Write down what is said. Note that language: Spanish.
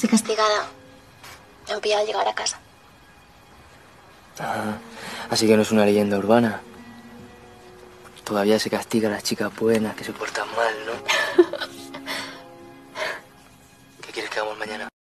Estoy castigada. Me han pillado al llegar a casa. Ah, así que no es una leyenda urbana. Todavía se castiga a las chicas buenas que se portan mal, ¿no? ¿Qué quieres que hagamos mañana?